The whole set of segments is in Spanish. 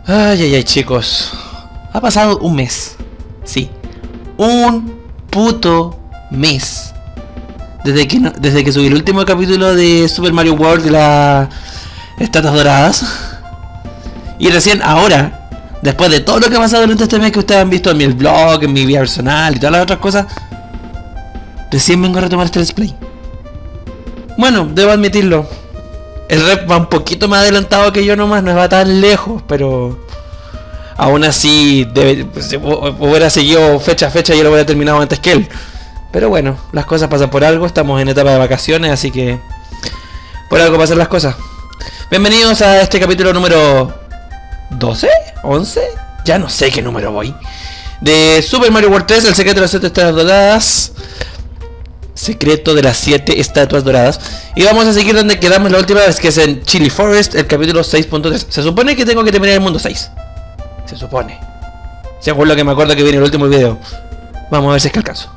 Ay, ay, ay, chicos. Ha pasado un mes. Sí. Un puto mes. Desde que subí el último capítulo de Super Mario World de las estatuas doradas. Y recién ahora, después de todo lo que ha pasado durante este mes que ustedes han visto en mi blog, en mi vida personal y todas las otras cosas, recién vengo a retomar este let's play. Bueno, debo admitirlo. El rep va un poquito más adelantado que yo nomás, no va tan lejos, pero aún así hubiera seguido fecha a fecha y yo lo hubiera terminado antes que él. Pero bueno, las cosas pasan por algo, estamos en etapa de vacaciones, así que por algo pasan las cosas. Bienvenidos a este capítulo número 12, 11, ya no sé qué número voy, de Super Mario World 3, el secreto de las 7 estatuas doradas. Secreto de las 7 estatuas doradas. Y vamos a seguir donde quedamos la última vez, que es en Chili Forest, el capítulo 6.3. Se supone que tengo que terminar el mundo 6. Se supone, según lo que me acuerdo que viene el último video. Vamos a ver si es que alcanzo.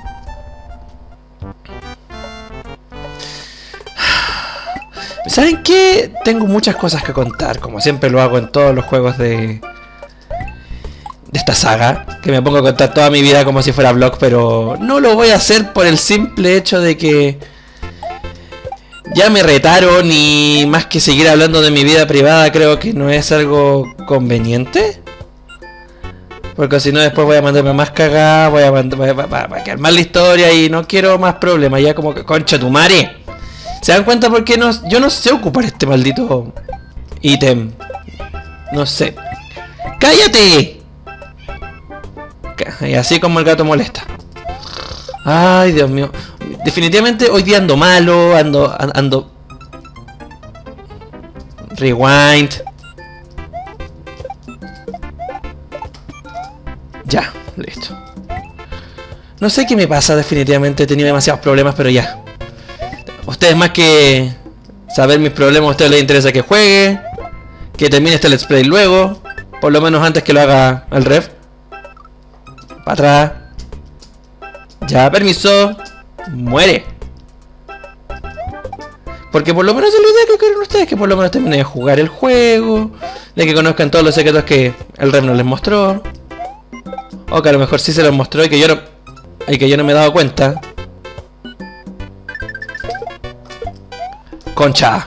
¿Saben qué? Tengo muchas cosas que contar, como siempre lo hago en todos los juegos de esta saga, que me pongo a contar toda mi vida como si fuera vlog, pero no lo voy a hacer por el simple hecho de que ya me retaron y más que seguir hablando de mi vida privada creo que no es algo conveniente, porque si no después voy a mandarme más cagada, voy a quedar mal la historia y no quiero más problemas, ya como que concha tu madre. ¿Se dan cuenta por qué yo no sé ocupar este maldito ítem? No sé. ¡Cállate! Y así como el gato molesta. Ay, Dios mío. Definitivamente hoy día ando malo, ando... Rewind. Ya, listo. No sé qué me pasa, definitivamente he tenido demasiados problemas, pero ya. Ustedes más que saber mis problemas, a ustedes les interesa que juegue, que termine este let's play luego, por lo menos antes que lo haga el ref. Para atrás. Ya, permiso. Muere. Porque por lo menos es la idea que quieren ustedes, que por lo menos terminen de jugar el juego, de que conozcan todos los secretos que el ref no les mostró, o que a lo mejor sí se los mostró y que yo no me he dado cuenta. Concha.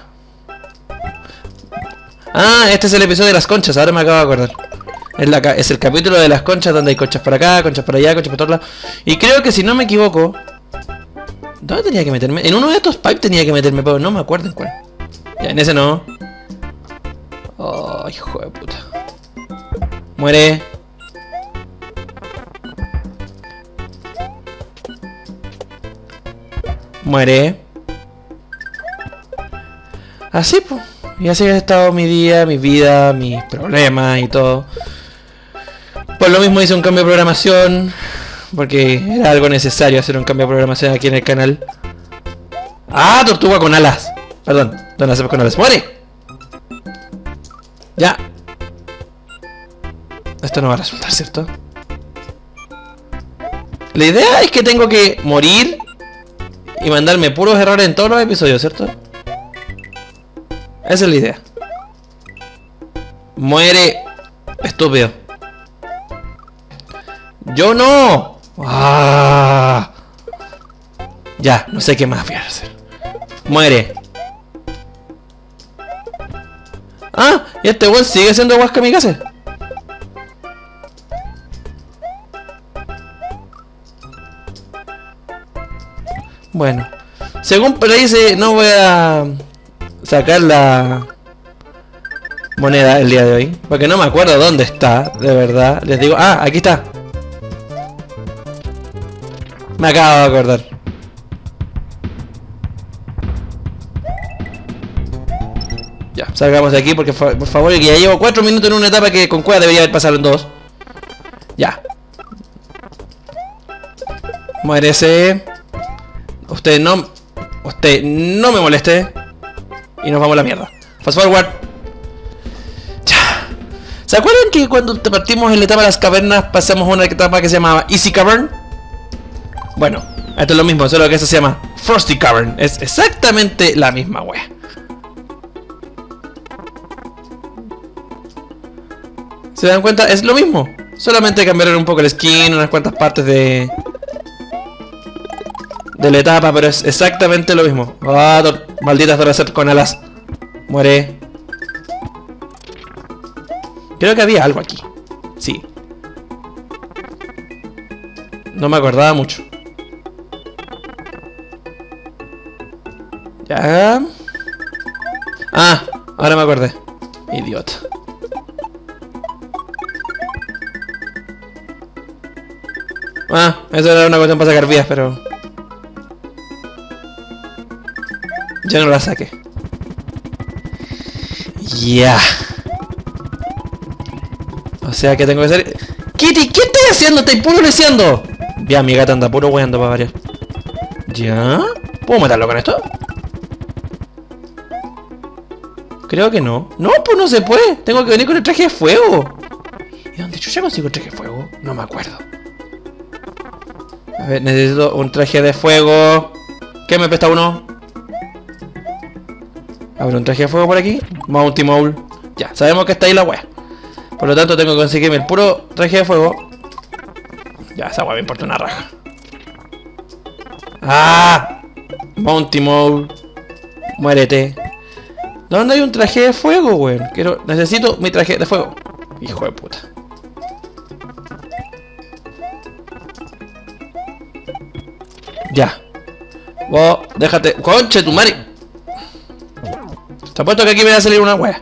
Ah, este es el episodio de las conchas, ahora me acabo de acordar. Es el capítulo de las conchas, donde hay conchas por acá, conchas por allá, conchas por todos lados. Y creo que si no me equivoco, ¿dónde tenía que meterme? En uno de estos pipes tenía que meterme, pero no me acuerdo en cuál. Ya, en ese no. Oh, hijo de puta. Muere. Muere. Así pues. Y así ha estado mi día, mi vida, mis problemas y todo. Por lo mismo hice un cambio de programación, porque era algo necesario hacer un cambio de programación aquí en el canal. ¡Ah! Tortuga con alas. Perdón, Don Acep con alas. ¡Muere! Ya. Esto no va a resultar, ¿cierto? La idea es que tengo que morir y mandarme puros errores en todos los episodios, ¿cierto? Esa es la idea. Muere, estúpido. ¡Yo no! ¡Ah! Ya, no sé qué más voy a hacer. Muere. Ah, y este weón sigue siendo Kamikaze. Bueno, según por ahí dice, no voy a sacar la moneda el día de hoy, porque no me acuerdo dónde está, de verdad. Les digo, ah, aquí está. Me acabo de acordar. Ya, salgamos de aquí porque por favor, que ya llevo 4 minutos en una etapa que con cueva debería haber pasado en 2. Ya. Muérese. Usted no me moleste. Y nos vamos a la mierda. Fast forward. ¿Se acuerdan que cuando partimos en la etapa de las cavernas pasamos a una etapa que se llamaba Easy Cavern? Bueno, esto es lo mismo, solo que esta se llama Frosty Cavern. Es exactamente la misma wea. ¿Se dan cuenta? Es lo mismo. Solamente cambiaron un poco el skin, unas cuantas partes de la etapa, pero es exactamente lo mismo. Ah, malditas Duracell con alas. Muere. Creo que había algo aquí. Sí. No me acordaba mucho. Ya. Ah, ahora me acordé. Idiota. Ah, eso era una cuestión para sacar vías, pero ya no la saqué. Ya. O sea que tengo que hacer... Kitty, ¿qué estás haciendo? ¡Estás puro leseando! Ya, mi gata anda puro weando para variar. ¿Ya? ¿Puedo matarlo con esto? Creo que no. No, pues no se puede. Tengo que venir con el traje de fuego. ¿Y dónde yo ya consigo el traje de fuego? No me acuerdo. A ver, necesito un traje de fuego. ¿Qué me presta uno? ¿Habrá un traje de fuego por aquí? Mounty Mole. Ya, sabemos que está ahí la wea. Por lo tanto tengo que conseguirme el puro traje de fuego. Ya, esa wea me importa una raja. ¡Ah! Mounty Mole. Muérete. ¿Dónde hay un traje de fuego, weón? Necesito mi traje de fuego. Hijo de puta. Ya. Vos, déjate. ¡Conche tu madre! Te apuesto que aquí me va a salir una wea.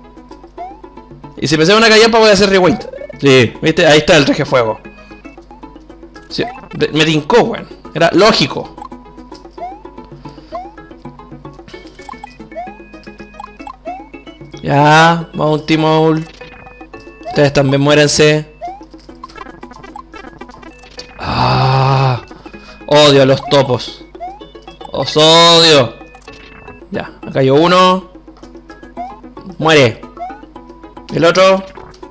Y si me sale una callampa voy a hacer rewind. Sí, ¿viste? Ahí está el traje de fuego. Sí, me tincó, weón. Era lógico. Ya, Mounty Mole. Ustedes también muérense. Ah, odio a los topos. Os odio. Ya, acá cayó uno. Muere. El otro.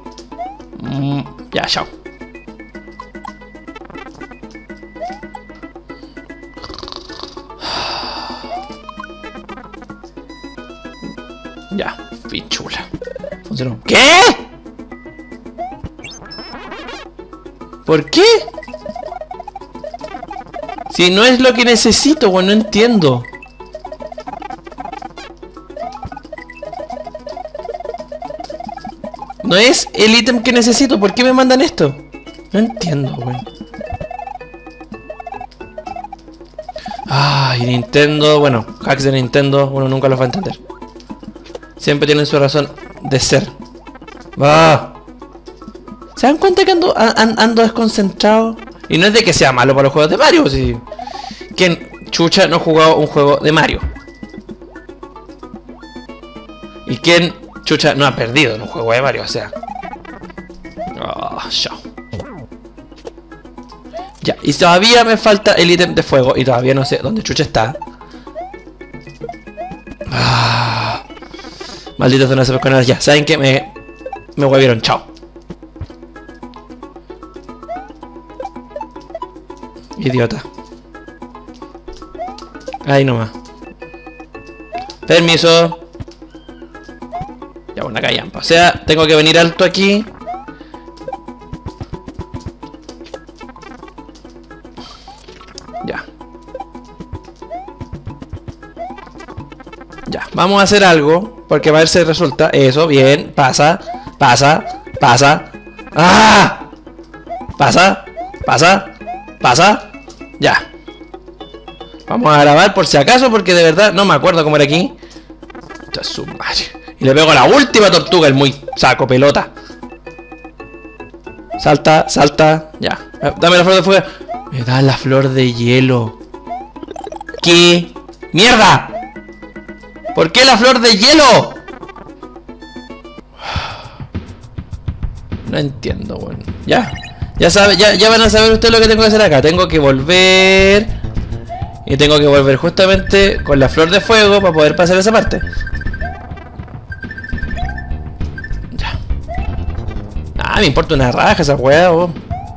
Ya, chao. Ya, pichula. Funcionó. ¿Qué? ¿Por qué? Si no es lo que necesito, bueno, no entiendo. No es el ítem que necesito, ¿por qué me mandan esto? No entiendo, weón. Ay, Nintendo, bueno, hacks de Nintendo, uno nunca los va a entender. Siempre tienen su razón de ser. ¡Ah! ¿Se dan cuenta que ando desconcentrado? Y no es de que sea malo para los juegos de Mario, si... ¿Quién chucha no ha jugado un juego de Mario? ¿Y quién chucha no ha perdido en un juego de Mario? O sea... Oh, chao. Ya, y todavía me falta el ítem de fuego. Y todavía no sé dónde chucha está. Ah, malditas zonas con ya, ¿saben qué? Me huevieron, chao. Idiota. Ahí nomás. Permiso. Ya, una callampa. O sea, tengo que venir alto aquí. Ya. Ya, vamos a hacer algo. Porque a ver si resulta. Eso, bien. Pasa. Pasa. Pasa. ¡Ah! Pasa. Pasa. Pasa. Ya. Vamos a grabar por si acaso, porque de verdad no me acuerdo cómo era aquí. Esto es su madre. Y le pego a la última tortuga, el muy saco pelota. Salta, salta. Ya. Dame la flor de fuego. Me da la flor de hielo. ¿Qué? ¡Mierda! ¿Por qué la flor de hielo? No entiendo, bueno. Ya. Ya van a saber ustedes lo que tengo que hacer acá. Tengo que volver. Y tengo que volver justamente con la flor de fuego para poder pasar esa parte. Ya. Ah, me importa una raja esa weá, oh.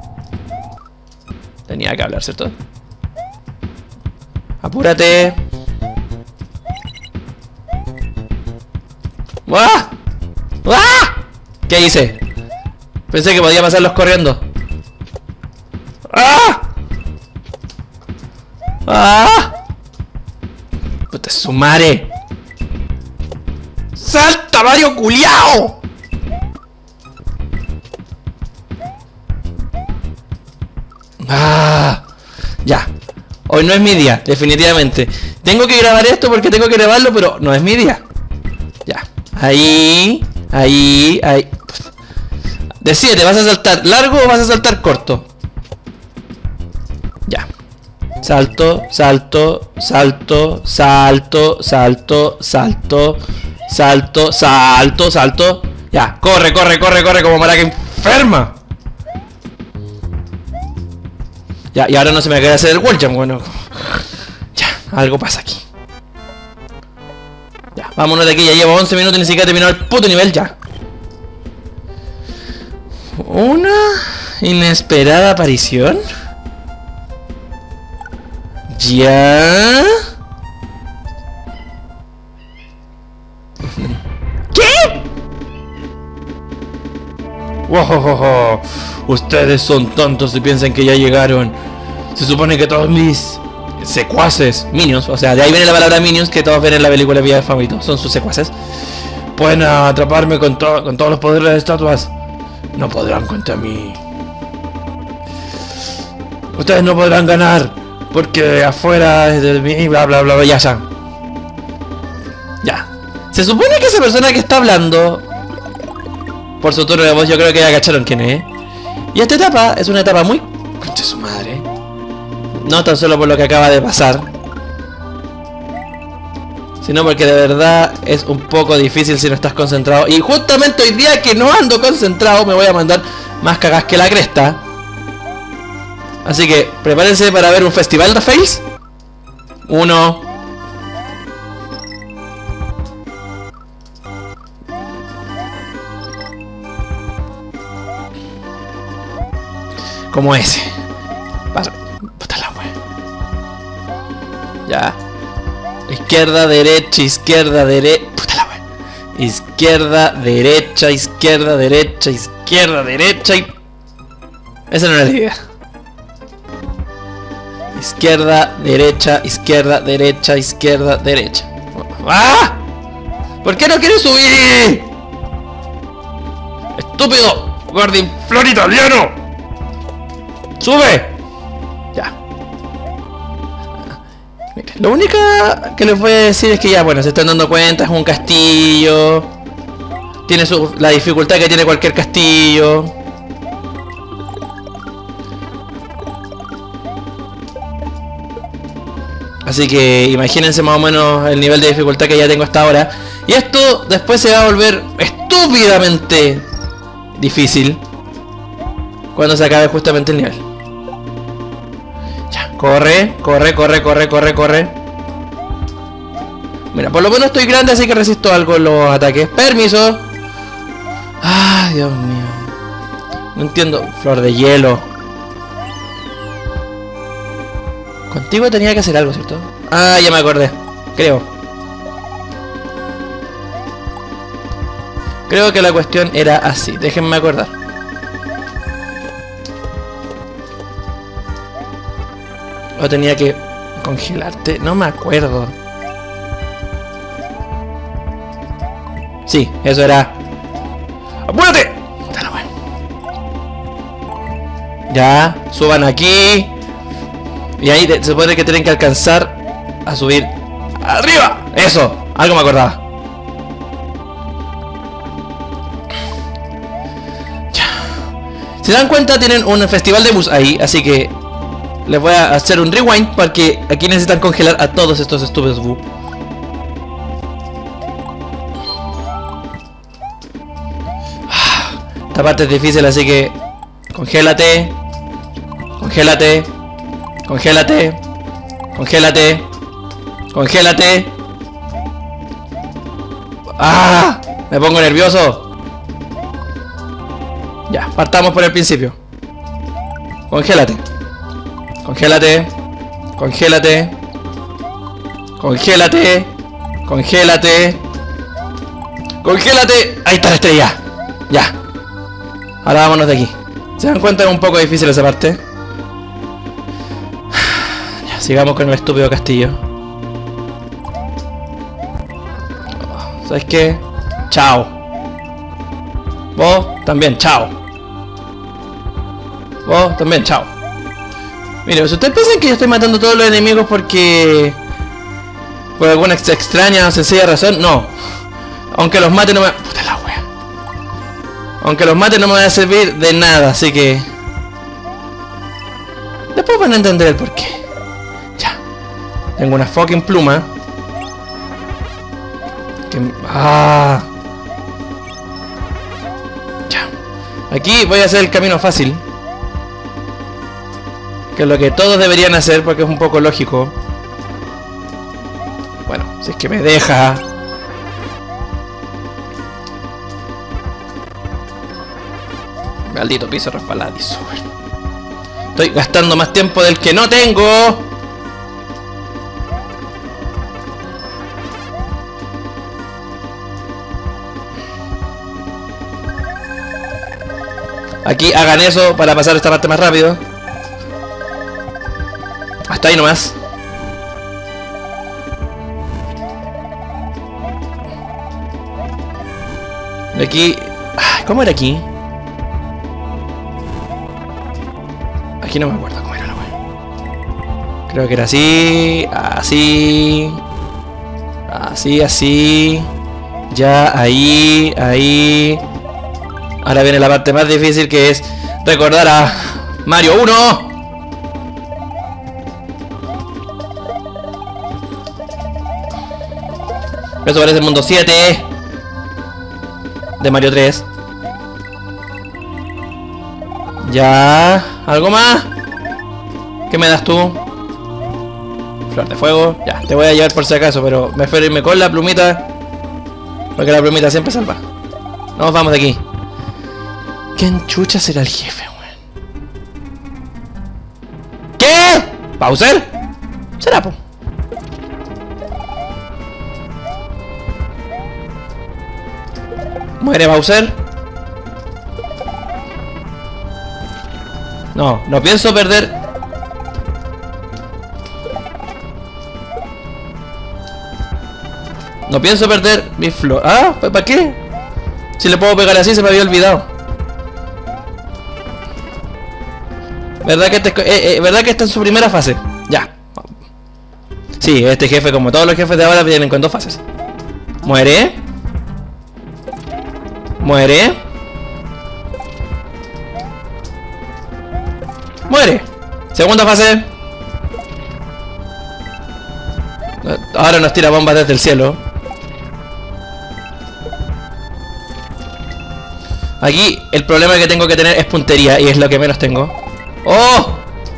Tenía que hablar, ¿cierto? Apúrate. ¡Ah! ¡Ah! ¿Qué hice? Pensé que podía pasarlos corriendo. ¡Ah! ¡Ah! Puta su madre. ¡Salta, Mario culiao! ¡Ah! Ya. Hoy no es mi día, definitivamente. Tengo que grabar esto porque tengo que grabarlo, pero no es mi día. Ya. Ahí. Ahí. Ahí. Decídete, ¿vas a saltar largo o vas a saltar corto? Ya. Salto, salto, salto, salto, salto, salto, salto, salto, salto. Ya, corre, corre, corre, corre como maraca enferma. Ya, y ahora no se me queda hacer el wall jump, bueno. Ya, algo pasa aquí. Ya, vámonos de aquí, ya llevo 11 minutos y ni siquiera he terminado el puto nivel ya. Una inesperada aparición. Ya. ¿Qué? Wow, ustedes son tontos y piensan que ya llegaron. Se supone que todos mis secuaces, minions, o sea, de ahí viene la palabra minions que todos ven en la película Vía de Favorito, son sus secuaces. Pueden atraparme con todos los poderes de estatuas. No podrán contra mí. Ustedes no podrán ganar porque afuera de mí, bla bla bla, ya ya. Ya. Se supone que esa persona que está hablando, por su tono de voz, yo creo que ya cacharon quién es. Y esta etapa es una etapa muy... concha su madre. No tan solo por lo que acaba de pasar, sino porque de verdad es un poco difícil si no estás concentrado. Y justamente hoy día que no ando concentrado me voy a mandar más cagas que la cresta. Así que prepárense para ver un festival de fails. 1. Como ese. Puta la wea. Ya. Izquierda, derecha, izquierda, derecha. Puta la wea. Izquierda, derecha, izquierda, derecha, izquierda, derecha y... esa no era la idea. Izquierda, derecha, izquierda, derecha, izquierda, derecha. ¡Ah! ¿Por qué no quieres subir? ¡Estúpido! ¡Guardián flor italiano! ¡Sube! Ya. Miren, lo único que les voy a decir es que ya, bueno, se están dando cuenta, es un castillo. Tiene la dificultad que tiene cualquier castillo. Así que imagínense más o menos el nivel de dificultad que ya tengo hasta ahora. Y esto después se va a volver estúpidamente difícil cuando se acabe justamente el nivel. Ya, corre, corre, corre, corre, corre, corre. Mira, por lo menos estoy grande, así que resisto algo en los ataques. Permiso. Ay, Dios mío. No entiendo. Flor de hielo. Contigo tenía que hacer algo, ¿cierto? Ah, ya me acordé. Creo que la cuestión era así. Déjenme acordar. O tenía que congelarte. No me acuerdo. Sí, eso era. ¡Apúrate! Ya, suban aquí. Y ahí se supone que tienen que alcanzar a subir arriba. Eso, algo me acordaba. Ya. Si se dan cuenta, tienen un festival de bus ahí, así que les voy a hacer un rewind porque aquí necesitan congelar a todos estos estúpidos bu. Esta parte es difícil, así que congélate. Congélate. Congélate. Congélate. Congélate. ¡Ah! Me pongo nervioso. Ya, partamos por el principio. Congélate. Congélate. Congélate. Congélate. Congélate. Congélate. Ahí está la estrella. Ya. Ahora vámonos de aquí. ¿Se dan cuenta? Es un poco difícil esa parte. Ya, sigamos con el estúpido castillo. ¿Sabes qué? Chao. Vos también, chao. Vos también, chao. Mire, si ustedes piensan que yo estoy matando a todos los enemigos porque... por alguna extraña o sencilla razón, no. Aunque los mate no me... puta la wea. Aunque los mate no me va a servir de nada, así que... después van a entender el porqué. Ya. Tengo una fucking pluma. Que... ah. Ya. Aquí voy a hacer el camino fácil. Que es lo que todos deberían hacer porque es un poco lógico. Bueno, si es que me deja. Maldito piso resbaladizo. Estoy gastando más tiempo del que no tengo. Aquí hagan eso para pasar esta parte más rápido. Hasta ahí nomás. De aquí... ¿cómo era aquí? Aquí no me acuerdo cómo era la wea. Creo que era así... así... así, así... ya, ahí, ahí... Ahora viene la parte más difícil, que es recordar a Mario 1. Eso parece el mundo 7 de Mario 3. Ya, ¿algo más? ¿Qué me das tú? Flor de fuego. Ya, te voy a llevar por si acaso, pero me espero irme con la plumita, porque la plumita siempre salva. Nos vamos de aquí. ¿Quién chucha será el jefe, weón? ¿Qué? ¿Bowser? ¿Será, po? ¿Muere Bowser? No, no pienso perder. No pienso perder mi flor. Ah, ¿para qué? Si le puedo pegar así, se me había olvidado. ¿Verdad que ¿verdad que está en su primera fase? Ya. Sí, este jefe, como todos los jefes de ahora, vienen con 2 fases. Muere. Muere. Muere. Segunda fase. Ahora nos tira bombas desde el cielo. Aquí el problema que tengo que tener es puntería, y es lo que menos tengo. ¡Oh!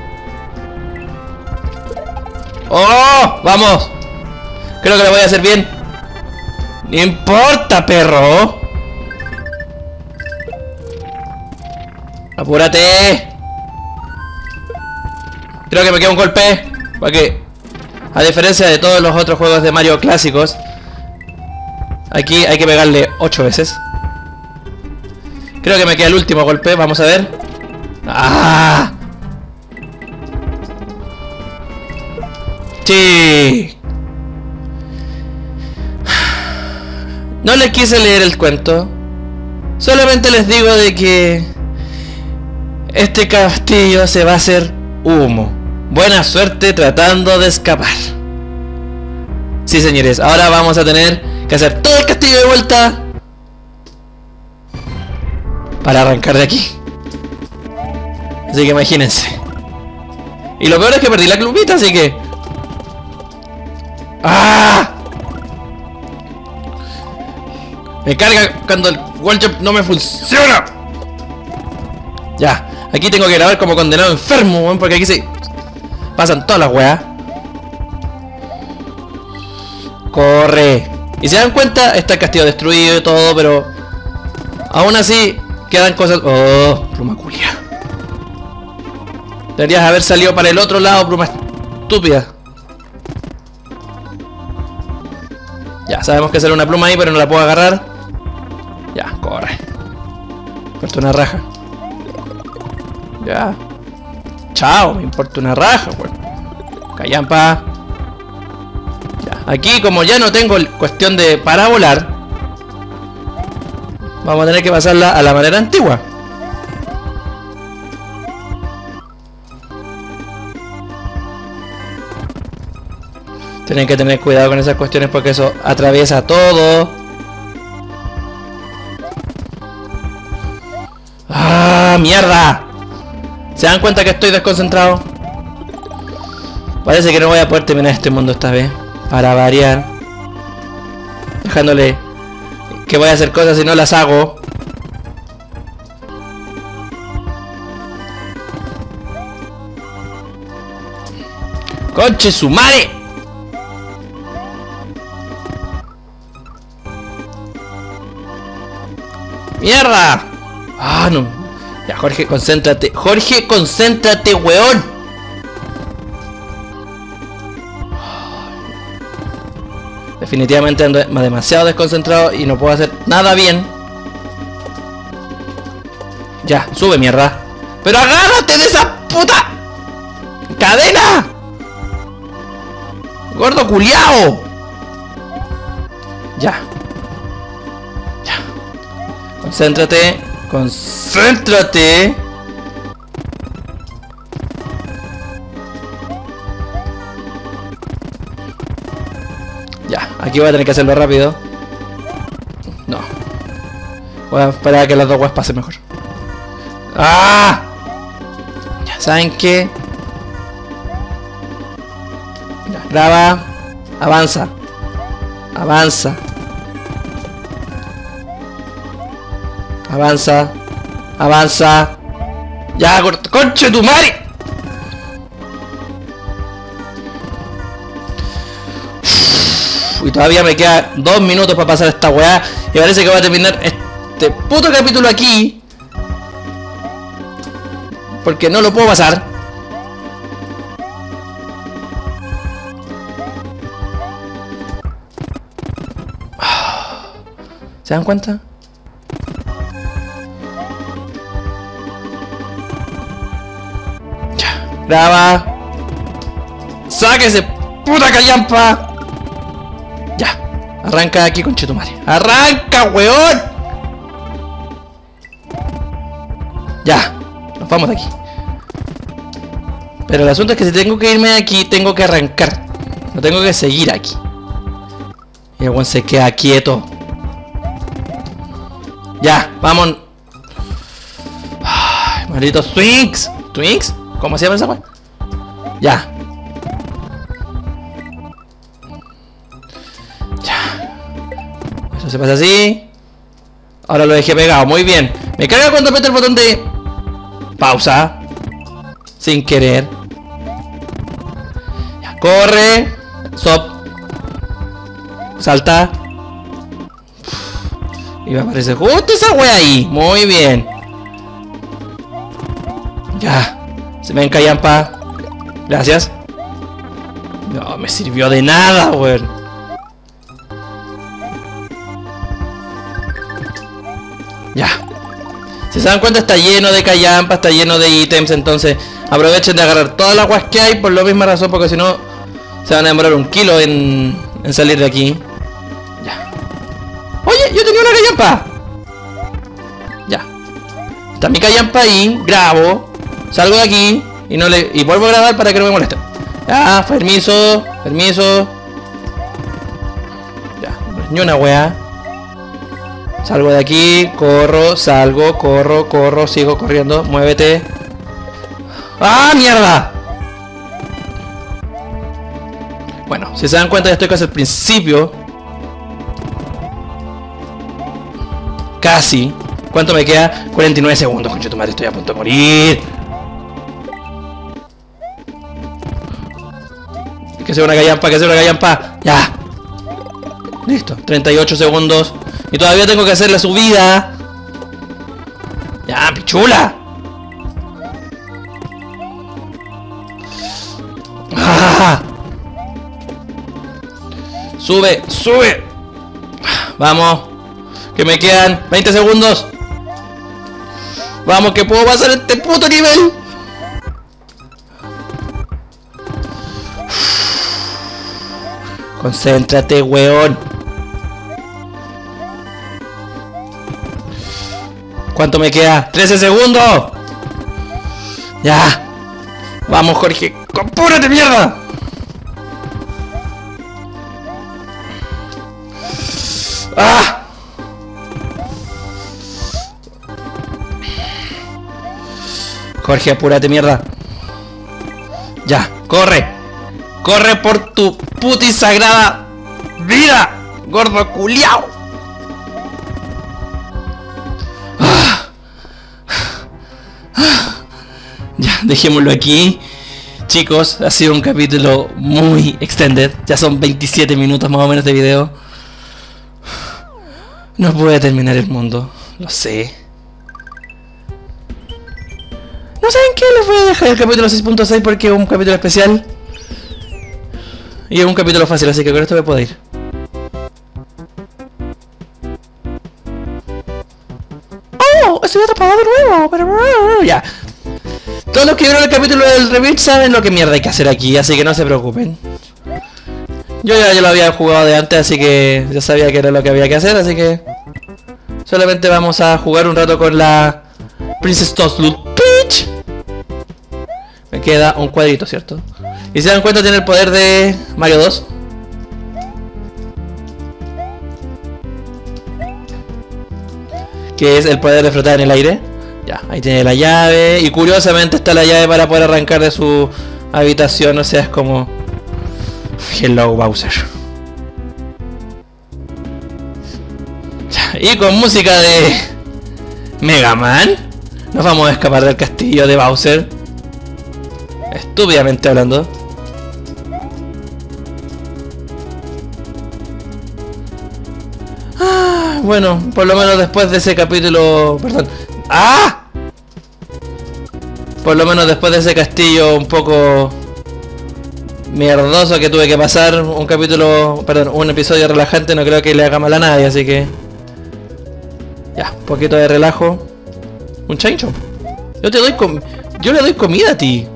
¡Oh! ¡Vamos! Creo que lo voy a hacer bien. ¡No importa, perro! ¡Apúrate! Creo que me queda un golpe. Porque, a diferencia de todos los otros juegos de Mario clásicos, aquí hay que pegarle 8 veces. Creo que me queda el último golpe. Vamos a ver. ¡Ah! ¡Sí! No les quise leer el cuento. Solamente les digo de que este castillo se va a hacer humo. Buena suerte tratando de escapar. Sí, señores, ahora vamos a tener que hacer todo el castillo de vuelta para arrancar de aquí. Así que imagínense. Y lo peor es que perdí la clubita, así que... ¡ah! Me carga cuando el wall jump no me funciona. Ya, aquí tengo que grabar como condenado enfermo, porque aquí se pasan todas las weas. Corre. Y se dan cuenta, está el castillo destruido y todo, pero aún así quedan cosas... oh, pluma culia. Deberías haber salido para el otro lado, pluma estúpida. Ya, sabemos que sale una pluma ahí, pero no la puedo agarrar. Ya, corre. Corta una raja. Ya. Chao, me importa una raja, weón. Callampa. Ya. Aquí, como ya no tengo cuestión de para volar, vamos a tener que pasarla a la manera antigua. Tienen que tener cuidado con esas cuestiones porque eso atraviesa todo. ¡Ah, mierda! ¿Se dan cuenta que estoy desconcentrado? Parece que no voy a poder terminar este mundo esta vez. Para variar. Dejándole que voy a hacer cosas y no las hago. ¡Conche su madre! ¡Mierda! ¡Ah, no! Ya, Jorge, concéntrate. ¡Jorge, concéntrate, weón! Definitivamente ando demasiado desconcentrado y no puedo hacer nada bien. Ya, sube, mierda. ¡Pero agárrate de esa puta cadena! ¡Gordo culiao! Ya. Concéntrate, concéntrate. Ya, aquí voy a tener que hacerlo rápido. No. Voy a esperar a que las dos weas pasen mejor. ¡Ah! Ya, ¿saben qué? Ya, graba. Avanza. Avanza. Avanza. Avanza. Ya, conche tu madre. Y todavía me queda 2 minutos para pasar esta weá. Y parece que voy a terminar este puto capítulo aquí. Porque no lo puedo pasar. ¿Se dan cuenta? Graba. Sáquese, puta callampa. Ya. Arranca aquí, conchetumare. Arranca, weón. Ya. Nos vamos de aquí. Pero el asunto es que si tengo que irme de aquí, tengo que arrancar. No tengo que seguir aquí. Y el weón se queda quieto. Ya, vamos. Ay, malditos Twinks. ¿Twinks? ¿Cómo se llama esa weá? Ya. Ya. Eso se pasa así. Ahora lo dejé pegado. Muy bien. Me carga cuando aprieto el botón de pausa. Sin querer. Ya. Corre. Stop. Salta. Y me aparece justo esa wea ahí. Muy bien. Ya. Se me encallampa. Gracias. No me sirvió de nada, weón. Ya. Si se dan cuenta, está lleno de callampa, está lleno de ítems. Entonces aprovechen de agarrar todas las guas que hay. Por la misma razón, porque si no se van a demorar 1 kilo en salir de aquí. Ya. Oye, yo tenía una callampa. Ya. Está mi callampa ahí. Grabo. Salgo de aquí y vuelvo a grabar para que no me moleste. Ya, permiso, permiso. Ya, ni una wea. Salgo de aquí, corro, salgo, corro, sigo corriendo, muévete. ¡Ah, mierda! Bueno, si se dan cuenta ya estoy casi al principio. Casi. ¿Cuánto me queda? 49 segundos, conchetumare, estoy a punto de morir. Que sea una callampa, que sea una callampa. Ya. Listo, 38 segundos. Y todavía tengo que hacer la subida. Ya, pichula. ¡Ah! Sube, sube. Vamos. Que me quedan 20 segundos. Vamos que puedo pasar este puto nivel. Concéntrate, weón. ¿Cuánto me queda? 13 segundos. Ya. Vamos, Jorge. ¡Compúrate, mierda! ¡Ah! Jorge, apúrate, mierda. Ya, corre. Corre por tu puta y sagrada vida, gordo culiao. Ya, dejémoslo aquí. Chicos, ha sido un capítulo muy extended. Ya son 27 minutos más o menos de video. No puede terminar el mundo, lo sé. No saben qué, les voy a dejar el capítulo 6.6 porque es un capítulo especial. Y es un capítulo fácil, así que con esto me puedo ir. ¡Oh! Estoy atrapado de nuevo, pero... Ya. Todos los que vieron el capítulo del Rebirth saben lo que mierda hay que hacer aquí, así que no se preocupen. Yo lo había jugado de antes, así que ya sabía que era lo que había que hacer, así que... Solamente vamos a jugar un rato con la Princess Toadstool Peach. Me queda un cuadrito, ¿cierto? Y se dan cuenta, tiene el poder de Mario 2. Que es el poder de flotar en el aire. Ya, ahí tiene la llave. Y curiosamente está la llave para poder arrancar de su habitación. O sea, es como... Hello, Bowser. Ya, y con música de... Mega Man. Nos vamos a escapar del castillo de Bowser. Estúpidamente hablando. Bueno, por lo menos después de ese capítulo... Perdón. ¡Ah! Por lo menos después de ese castillo un poco... mierdoso que tuve que pasar. Un capítulo... Perdón, un episodio relajante. No creo que le haga mal a nadie, así que... Ya, un poquito de relajo. Un chancho. Yo le doy comida a ti.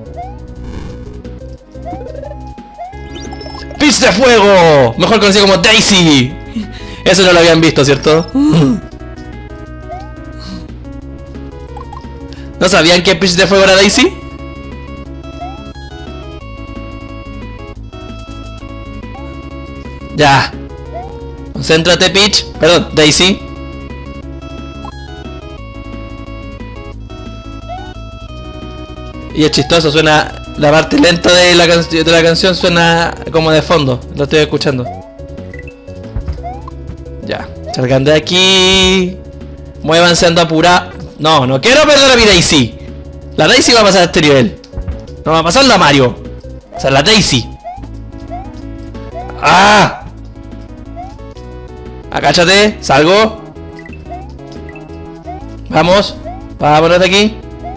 ¡Peach de fuego! Mejor conocido como Daisy. Eso no lo habían visto, ¿cierto? ¿No sabían que Peach de fuego era Daisy? Ya. Concéntrate, Peach. Perdón, Daisy. Y es chistoso, suena... La parte lenta de la canción suena como de fondo. Lo estoy escuchando. Ya. Salgan de aquí. Muévanse, ando apurado. No, no quiero perder a mi Daisy. La Daisy va a pasar a este nivel. No va a pasar la Mario. O sea, la Daisy. ¡Ah! Agáchate, salgo. Vamos. Vámonos de aquí.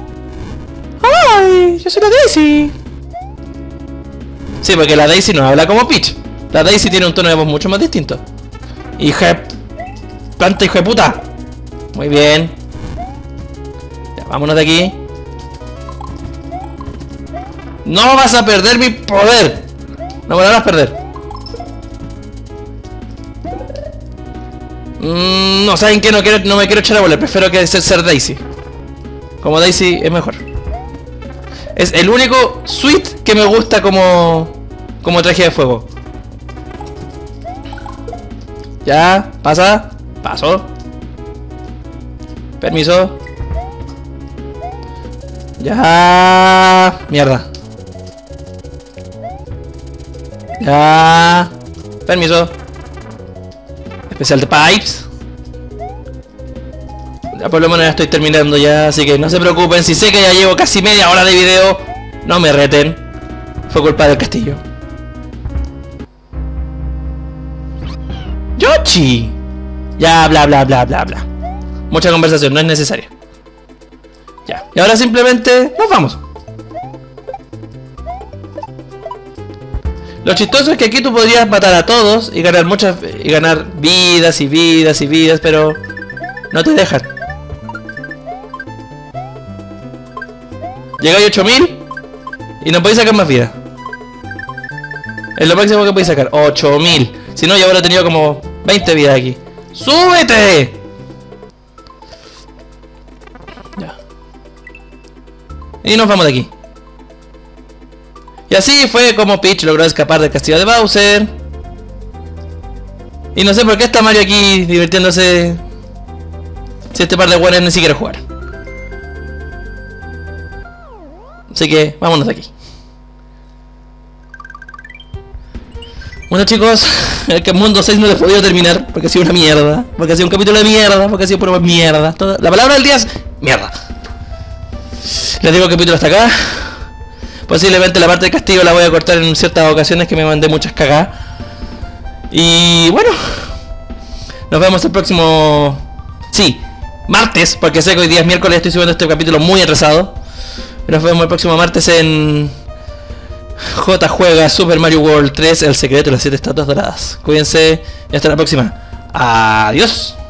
¡Ay! Yo soy la Daisy. Sí, porque la Daisy no habla como Peach. La Daisy tiene un tono de voz mucho más distinto. Hija... Planta, hijo de puta. Muy bien. Ya, vámonos de aquí. No vas a perder mi poder. No me lo vas a perder. No, ¿saben qué? No me quiero echar a volar. Prefiero que ser Daisy. Como Daisy es mejor. Es el único suite que me gusta como traje de fuego. Ya, pasa. Paso. Permiso. Ya. Mierda. Ya. Permiso. Especial de Pipes. Ya por lo menos ya estoy terminando ya, así que no se preocupen. Si sé que ya llevo casi media hora de video, no me reten. Fue culpa del castillo. ¡Yoshi! Ya, bla bla bla bla bla. Mucha conversación, no es necesaria. Ya, y ahora simplemente nos vamos. Lo chistoso es que aquí tú podrías matar a todos y ganar ganar vidas y vidas y vidas, pero no te dejan. Llegáis a 8000 y no podéis sacar más vida. Es lo máximo que podéis sacar, 8000. Si no, yo habré tenido como 20 vidas aquí. ¡Súbete! Ya. Y nos vamos de aquí. Y así fue como Peach logró escapar del castillo de Bowser. Y no sé por qué está Mario aquí divirtiéndose, si este par de guanes ni siquiera jugar. Así que vámonos de aquí. Bueno chicos, el que Mundo 6 no lo he podido terminar porque ha sido una mierda, porque ha sido un capítulo de mierda, porque ha sido pura mierda. La palabra del día es mierda. Les digo el capítulo hasta acá. Posiblemente la parte de castigo la voy a cortar en ciertas ocasiones que me mandé muchas cagadas. Y bueno, nos vemos el próximo... Sí, martes, porque sé que hoy día es miércoles, estoy subiendo este capítulo muy atrasado. Nos vemos el próximo martes en... J juega Super Mario World 3, el secreto de las 7 estatuas doradas. Cuídense y hasta la próxima. Adiós.